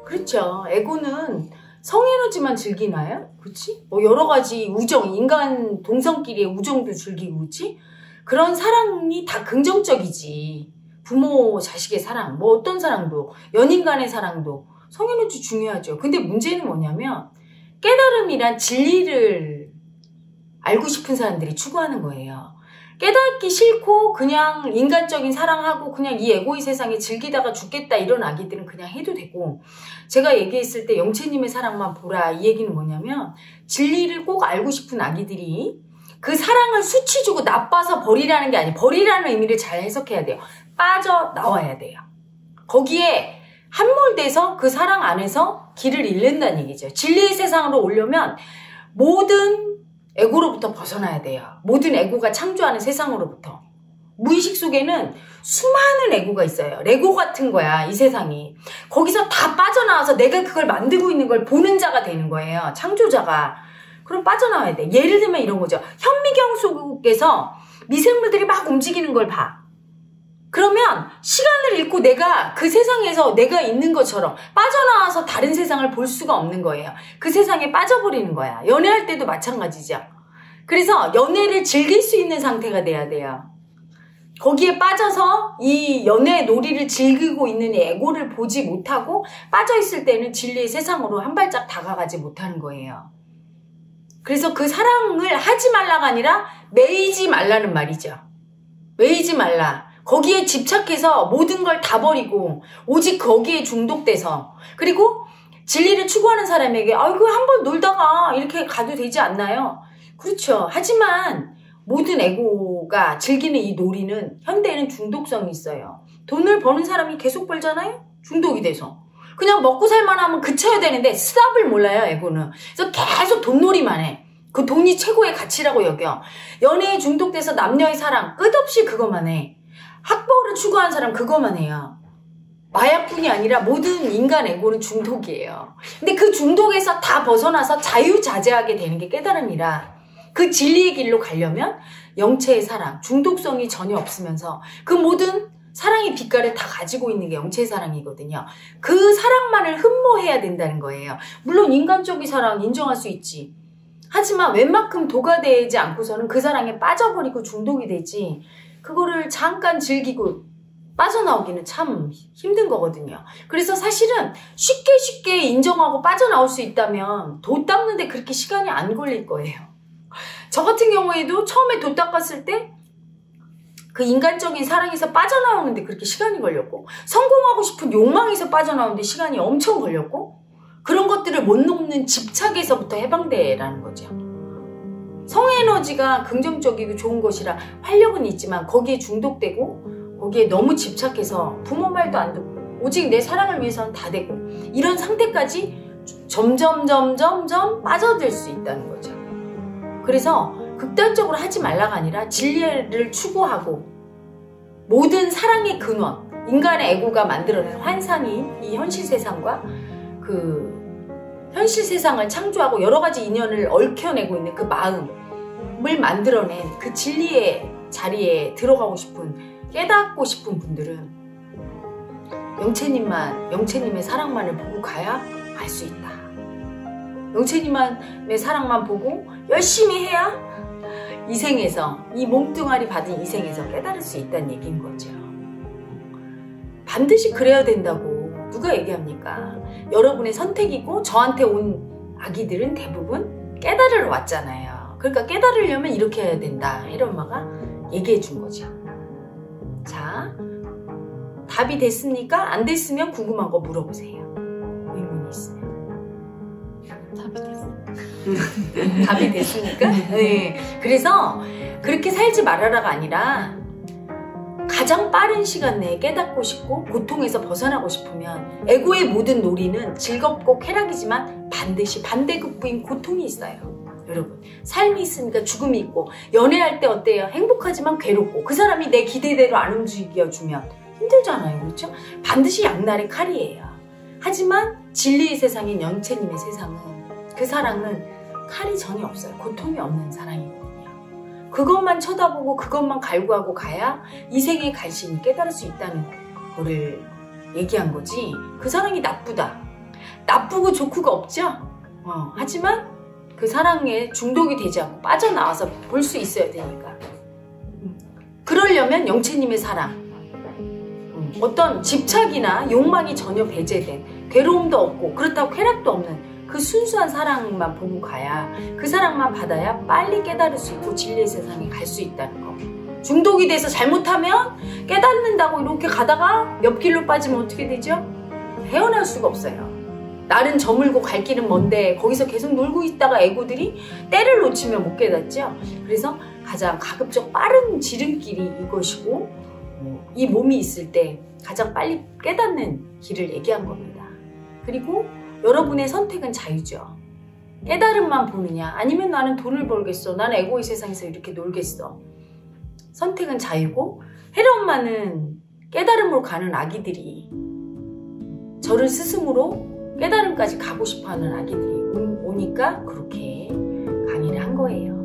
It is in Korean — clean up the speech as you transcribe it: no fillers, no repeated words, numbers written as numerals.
그렇죠. 에고는 성에너지만 즐기나요? 그렇지? 뭐 여러 가지 우정, 인간 동성끼리의 우정도 즐기고, 그렇지? 그런 사랑이 다 긍정적이지. 부모, 자식의 사랑, 뭐 어떤 사랑도, 연인 간의 사랑도 성에너지 중요하죠. 근데 문제는 뭐냐면 깨달음이란 진리를 알고 싶은 사람들이 추구하는 거예요. 깨닫기 싫고 그냥 인간적인 사랑하고 그냥 이 에고의 세상에 즐기다가 죽겠다 이런 아기들은 그냥 해도 되고, 제가 얘기했을 때 영채님의 사랑만 보라 이 얘기는 뭐냐면 진리를 꼭 알고 싶은 아기들이 그 사랑을 수치 주고 나빠서 버리라는 게 아니에요. 버리라는 의미를 잘 해석해야 돼요. 빠져나와야 돼요. 거기에 함몰돼서 그 사랑 안에서 길을 잃는다는 얘기죠. 진리의 세상으로 오려면 모든 에고로부터 벗어나야 돼요. 모든 에고가 창조하는 세상으로부터. 무의식 속에는 수많은 에고가 있어요. 레고 같은 거야, 이 세상이. 거기서 다 빠져나와서 내가 그걸 만들고 있는 걸 보는 자가 되는 거예요. 창조자가. 그럼 빠져나와야 돼. 예를 들면 이런 거죠. 현미경 속에서 미생물들이 막 움직이는 걸 봐. 그러면 시간을 잃고 내가 그 세상에서 내가 있는 것처럼 빠져나와서 다른 세상을 볼 수가 없는 거예요. 그 세상에 빠져버리는 거야. 연애할 때도 마찬가지죠. 그래서 연애를 즐길 수 있는 상태가 돼야 돼요. 거기에 빠져서 이 연애의 놀이를 즐기고 있는 이 에고를 보지 못하고 빠져있을 때는 진리의 세상으로 한 발짝 다가가지 못하는 거예요. 그래서 그 사랑을 하지 말라가 아니라 매이지 말라는 말이죠. 매이지 말라. 거기에 집착해서 모든 걸 다 버리고 오직 거기에 중독돼서, 그리고 진리를 추구하는 사람에게 아이고 한번 놀다가 이렇게 가도 되지 않나요? 그렇죠. 하지만 모든 에고가 즐기는 이 놀이는 현대에는 중독성이 있어요. 돈을 버는 사람이 계속 벌잖아요? 중독이 돼서. 그냥 먹고 살만 하면 그쳐야 되는데 스탑을 몰라요, 에고는. 그래서 계속 돈놀이만 해. 그 돈이 최고의 가치라고 여겨. 연애에 중독돼서 남녀의 사랑 끝없이 그것만 해. 학벌을 추구하는 사람 그것만 해요. 마약뿐이 아니라 모든 인간 에고는 중독이에요. 근데 그 중독에서 다 벗어나서 자유자재하게 되는 게 깨달음이라, 그 진리의 길로 가려면 영체의 사랑, 중독성이 전혀 없으면서 그 모든 사랑의 빛깔을 다 가지고 있는 게 영체의 사랑이거든요. 그 사랑만을 흠모해야 된다는 거예요. 물론 인간적인 사랑 인정할 수 있지. 하지만 웬만큼 도가되지 않고서는 그 사랑에 빠져버리고 중독이 되지, 그거를 잠깐 즐기고 빠져나오기는 참 힘든 거거든요. 그래서 사실은 쉽게 인정하고 빠져나올 수 있다면 도 닦는데 그렇게 시간이 안 걸릴 거예요. 저 같은 경우에도 처음에 도 닦았을 때 그 인간적인 사랑에서 빠져나오는데 그렇게 시간이 걸렸고, 성공하고 싶은 욕망에서 빠져나오는데 시간이 엄청 걸렸고, 그런 것들을 못 놓는 집착에서부터 해방되라는 거죠. 성에너지가 긍정적이고 좋은 것이라 활력은 있지만 거기에 중독되고 거기에 너무 집착해서 부모 말도 안 듣고 오직 내 사랑을 위해서는 다 되고, 이런 상태까지 점점 빠져들 수 있다는 거죠. 그래서 극단적으로 하지 말라가 아니라 진리를 추구하고 모든 사랑의 근원, 인간의 에고가 만들어낸 환상인 이 현실 세상과 그 현실 세상을 창조하고 여러 가지 인연을 얽혀내고 있는 그 마음을 만들어낸 그 진리의 자리에 들어가고 싶은, 깨닫고 싶은 분들은 영채님의 사랑만을 보고 가야 알 수 있다. 영채님의 사랑만 보고 열심히 해야 이 생에서, 이 몸뚱아리 받은 이 생에서 깨달을 수 있다는 얘기인 거죠. 반드시 그래야 된다고 누가 얘기합니까? 여러분의 선택이고 저한테 온 아기들은 대부분 깨달으러 왔잖아요. 그러니까 깨달으려면 이렇게 해야 된다, 이런 엄마가 얘기해 준 거죠. 자, 답이 됐습니까? 안 됐으면 궁금한 거 물어보세요. 의문이 있으면. 답이 됐어. 답이 됐습니까? 네. 그래서 그렇게 살지 말아라가 아니라 가장 빠른 시간 내에 깨닫고 싶고 고통에서 벗어나고 싶으면 에고의 모든 놀이는 즐겁고 쾌락이지만 반드시 반대급부인 고통이 있어요. 여러분, 삶이 있으니까 죽음이 있고, 연애할 때 어때요? 행복하지만 괴롭고, 그 사람이 내 기대대로 안 움직여주면 힘들잖아요. 그렇죠? 반드시 양날의 칼이에요. 하지만 진리의 세상인 영채님의 세상은, 그 사랑은 칼이 전혀 없어요. 고통이 없는 사랑이거든요. 그것만 쳐다보고 그것만 갈구하고 가야 이 생의 갈신이 깨달을 수 있다는 거를 얘기한 거지, 그 사랑이 나쁘다, 나쁘고 좋고가 없죠. 하지만 그 사랑에 중독이 되지 않고 빠져나와서 볼 수 있어야 되니까. 그러려면 영채님의 사랑, 어떤 집착이나 욕망이 전혀 배제된, 괴로움도 없고 그렇다고 쾌락도 없는 그 순수한 사랑만 보고 가야, 그 사랑만 받아야 빨리 깨달을 수 있고 진리의 세상에 갈 수 있다는 거. 중독이 돼서 잘못하면 깨닫는다고 이렇게 가다가 옆길로 빠지면 어떻게 되죠? 헤어날 수가 없어요. 날은 저물고 갈 길은 먼데 거기서 계속 놀고 있다가 에고들이 때를 놓치면 못 깨닫죠. 그래서 가장 가급적 빠른 지름길이 이것이고, 이 몸이 있을 때 가장 빨리 깨닫는 길을 얘기한 겁니다. 그리고 여러분의 선택은 자유죠. 깨달음만 보느냐, 아니면 나는 돈을 벌겠어, 나는 에고의 세상에서 이렇게 놀겠어. 선택은 자유고, 혜라 엄마는 깨달음으로 가는 아기들이, 저를 스승으로 깨달음까지 가고 싶어하는 아기들이 오니까 그렇게 강의를 한 거예요.